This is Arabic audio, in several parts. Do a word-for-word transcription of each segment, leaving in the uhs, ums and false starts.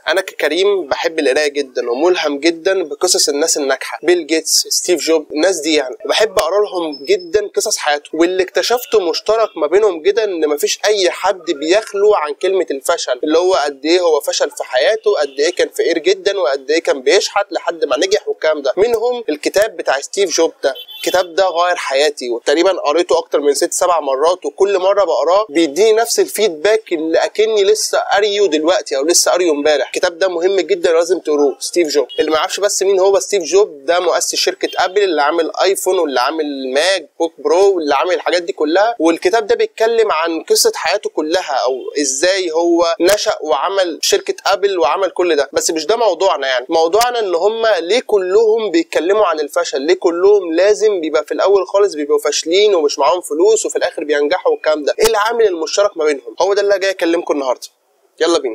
انا ككريم بحب القرايه جدا وملهم جدا بقصص الناس الناجحه، بيل جيتس، ستيف جوب، الناس دي يعني بحب اقرا لهم جدا قصص حياتهم. واللي اكتشفته مشترك ما بينهم جدا ان مفيش اي حد بيخلو عن كلمه الفشل، اللي هو قد ايه هو فشل في حياته، قد ايه كان فقير جدا، وقد ايه كان بيشحت لحد ما نجح والكلام ده. منهم الكتاب بتاع ستيف جوب ده، الكتاب ده غير حياتي وتقريبا قريته اكتر من ست سبع مرات، وكل مره بقراه بيديني نفس الفيدباك اللي اكني لسه قاريه دلوقتي او لسه قاريه امبارح. الكتاب ده مهم جدا لازم تقروه. ستيف جوب، اللي ما يعرفش بس مين هو ستيف جوب، ده مؤسس شركه ابل اللي عامل ايفون واللي عامل ماك بوك برو واللي عامل الحاجات دي كلها. والكتاب ده بيتكلم عن قصه حياته كلها، او ازاي هو نشأ وعمل شركه ابل وعمل كل ده. بس مش ده موضوعنا، يعني موضوعنا ان هم ليه كلهم بيتكلموا عن الفشل، ليه كلهم لازم بيبقى في الاول خالص بيبقوا فاشلين ومش معاهم فلوس وفي الاخر بينجحوا والكلام ده. ايه العامل المشترك ما بينهم؟ هو ده اللي جاي اكلمكم النهارده. يلا بينا.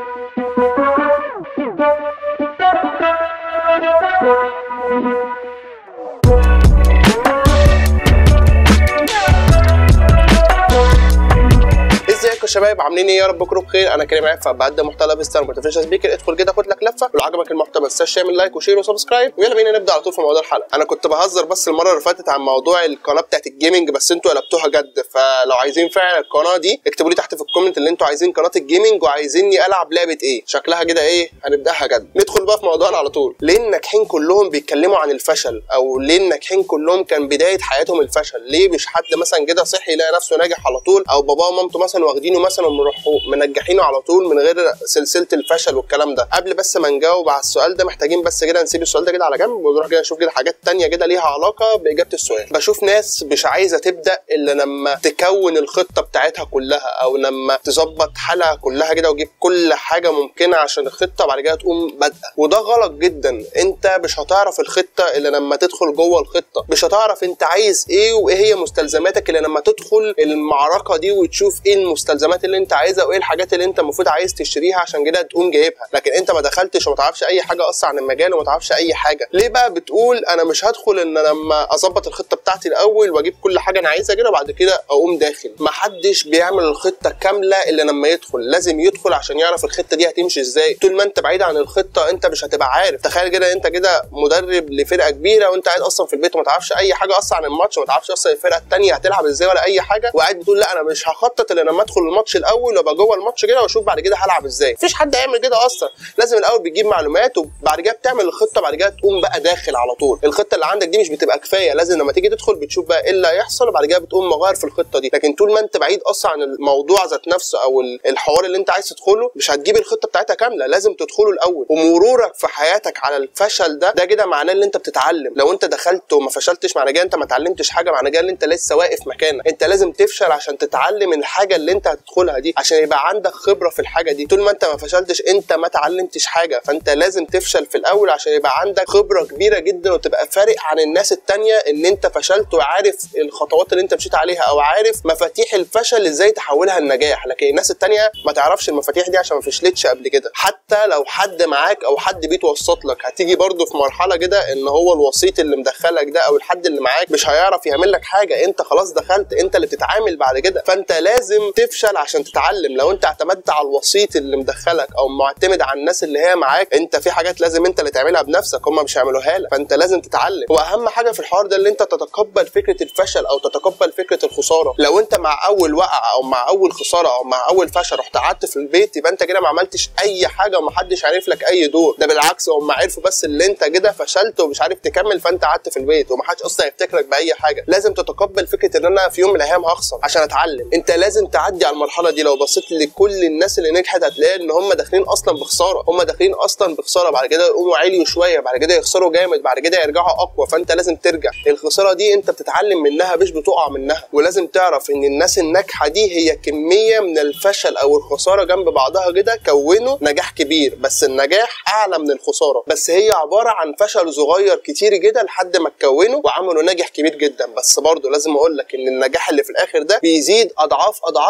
ازيكم يا شباب، عاملين ايه؟ يا رب تكونوا بخير. انا كريم عفة، بقدم محتوى لايف ستايل موتيفيشن سبيكر. ادخل كده خد لك لفه، ولو عجبك المحتوى ما تنساش تعمل لايك وشير وسبسكرايب. ويلا بينا نبدا على طول في موضوع الحلقه. انا كنت بهزر بس المره اللي فاتت عن موضوع القناه بتاعت الجيمنج، بس انتوا قلبتوها جد. فلو عايزين فعلا القناه دي اكتبوا لي تحت في الكومنت اللي انتوا عايزين قناه الجيمنج وعايزيني العب لعبه ايه شكلها كده ايه. هنبداها جد. ندخل بقى في موضوعنا على طول. ليه الناجحين كلهم بيتكلموا عن الفشل، او ليه الناجحين كلهم كان بدايه حياتهم الفشل؟ ليه مش حد مثلا كده صحي يلاقي نفسه ناجح على طول، او باباه ومامته مثلا واخدينه مثلا ومروحوا منجحينه على طول من غير سلسله الفشل والكلام ده؟ قبل بس ما نجاوب على السؤال ده محتاجين بس كده نسيب السؤال ده كده على جنب ونروح كده نشوف كده حاجات تانية كده ليها علاقه باجابه السؤال. بشوف ناس مش عايزه تبدا الا لما تكون الخطه بتاعتها كلها، او لما تظبط حالها كلها كده وتجيب كل حاجه ممكنه عشان الخطه وبعد كده تقوم بادئه. وده غلط جدا. انت مش هتعرف الخطه الا لما تدخل جوه الخطه، مش هتعرف انت عايز ايه وايه هي مستلزماتك الا لما تدخل المعركه دي وتشوف ايه المستلزمات اللي انت عايزها وايه الحاجات اللي انت المفروض عايز تشتريها عشان كده تقوم جايبها. لكن انت ما دخلتش وما تعرفش اي حاجه اصلا عن المجال وما تعرفش اي حاجه. ليه بقى بتقول انا مش هدخل ان لما اظبط الخطه بتاعتي الاول واجيب كل حاجه انا عايزها كده وبعد كده اقوم داخل؟ ما حدش بيعمل الخطه كامله الا لما يدخل. لازم يدخل عشان يعرف الخطه دي هتمشي ازاي. طول ما انت بعيد عن الخطه انت مش هتبقى عارف. تخيل كده انت كده مدرب لفرقه كبيره وانت قاعد اصلا في البيت وما تعرفش اي حاجه اصلا عن الماتش وما تعرفش اصلا الفرقه الثانيه هتلعب ازاي ولا اي حاجه، وقاعد بتقول لا انا مش هخطط الا لما ادخل الماتش الاول وابقى جوه الماتش كده واشوف بعد كده هلعب ازاي. مفيش حد هيعمل كده اصلا. لازم الاول بتجيب معلومات وبعد كده بتعمل الخطه، بعد كده تقوم بقى داخل على طول. الخطه اللي عندك دي مش بتبقى كفايه، لازم لما تيجي تدخل بتشوف بقى ايه اللي هيحصل وبعد كده بتقوم مغير في الخطه دي. لكن طول ما انت بعيد اصلا عن الموضوع ذات نفسه او الحوار اللي انت عايز تدخله مش هتجيب الخطه بتاعتها كامله. لازم تدخله الاول. ومرورك في حياتك على الفشل ده ده كده معناه ان انت بتتعلم. لو انت دخلت وما فشلتش معناه كده انت ما اتعلمتش حاجه، معناه كده ان انت لسه واقف مكانك. انت لازم تفشل عشان تتعلم الحاجه اللي انت هتدخلها دي، عشان يبقى عندك خبره في الحاجه دي. طول ما انت ما فشلتش انت ما اتعلمتش حاجه. فانت لازم تفشل في الاول عشان يبقى عندك خبره كبيره جدا وتبقى فارق عن الناس التانيه ان انت فشلت وعارف الخطوات اللي انت مشيت عليها او عارف مفاتيح الفشل ازاي تحولها لنجاح. لكن الناس التانيه ما تعرفش المفاتيح دي عشان ما فشلتش قبل كده. حتى لو حد معاك او حد بيتوسط لك هتيجي برضه في مرحله كده ان هو الوسيط اللي مدخلك ده او الحد اللي معاك مش هيعرف يعمل لك حاجه. انت خلاص دخلت، انت اللي بتتعامل بعد كده. فانت لازم تفشل عشان تتعلم. لو انت اعتمدت على الوسيط اللي مدخلك او معتمد على الناس اللي هي معاك، انت في حاجات لازم انت اللي تعملها بنفسك، هم مش هيعملوها لك. فانت لازم تتعلم. واهم حاجه في الحوار ده اللي انت تتقبل فكره الفشل او تتقبل فكره الخساره. لو انت مع اول وقعه او مع اول خساره او مع اول فشل رحت قعدت في البيت يبقى انت كده ما عملتش اي حاجه ومحدش عارف لك اي دور. ده بالعكس، هم عرفوا بس اللي انت كده فشلت ومش عارف تكمل فانت قعدت في البيت ومحدش اصلا يفتكرك باي حاجه. لازم تتقبل فكره ان انا في يوم من الايام هخسر عشان اتعلم. انت لازم تعدي على المرحله دي. لو بصيت لكل الناس اللي نجحت هتلاقي ان هم داخلين اصلا بخساره، هم داخلين اصلا بخساره بعد كده يقوموا عالي شويه، بعد كده يخسروا جامد، بعد كده يرجعوا اقوى. فانت لازم ترجع. الخساره دي انت بتتعلم منها مش بتقع منها. ولازم تعرف ان الناس الناجحه دي هي كميه من الفشل او الخساره جنب بعضها كده كونوا نجاح كبير. بس النجاح اعلى من الخساره، بس هي عباره عن فشل صغير كتير جدا لحد ما تكونوا وعملوا ناجح كبير جدا. بس برضه لازم اقول لك ان النجاح اللي في الاخر ده بيزيد اضعاف اضعاف الخساره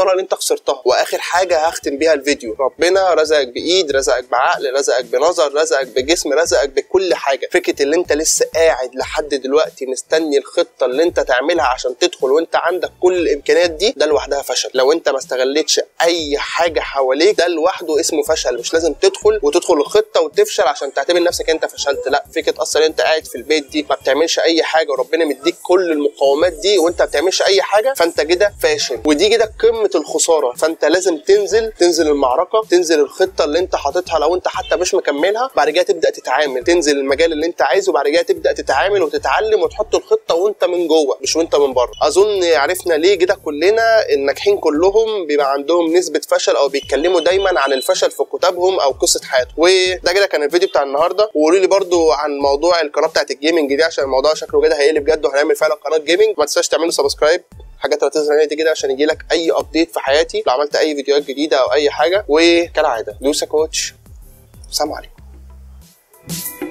الخساره اللي انت خسرتها. واخر حاجه هختم بيها الفيديو، ربنا رزقك بايد، رزقك بعقل، رزقك بنظر، رزقك بجسم، رزقك بكل حاجه. فكره اللي انت لسه قاعد لحد دلوقتي مستني الخطه اللي انت تعملها عشان تدخل وانت عندك كل الامكانيات دي، ده لوحدها فشل. لو انت ما استغلتش اي حاجه حواليك ده لوحده اسمه فشل. مش لازم تدخل وتدخل الخطه وتفشل عشان تعتبر نفسك انت فشلت، لا. فكره اصلا انت قاعد في البيت دي ما بتعملش اي حاجه وربنا مديك كل المقومات دي وانت ما بتعملش اي حاجه، فانت كده فاشل، ودي كده قمه الخساره. فانت لازم تنزل تنزل المعركه، تنزل الخطه اللي انت حاططها لو انت حتى مش مكملها، بعد كده تبدا تتعامل، تنزل المجال اللي انت عايزه، بعد كده تبدا تتعامل وتتعلم وتحط الخطه وانت من جوه مش وانت من بره. اظن عرفنا ليه كده كلنا الناجحين كلهم بيبقى عندهم نسبه فشل او بيتكلموا دايما عن الفشل في كتابهم او قصه حياتهم. وده كده كان الفيديو بتاع النهارده. وقولوا لي برده عن موضوع القناه بتاعت الجيمنج دي عشان الموضوع شكله كده هيقلب جد وهنعمل فعلا قناه جيمنج. ما تنساش تعملوا سبسكرايب، حاجات اللي هتظهر دي كده عشان يجيلك اي ابديت في حياتي لو عملت اي فيديوهات جديده او اي حاجه. وكالعاده دوسا كوتش، سلام عليكم.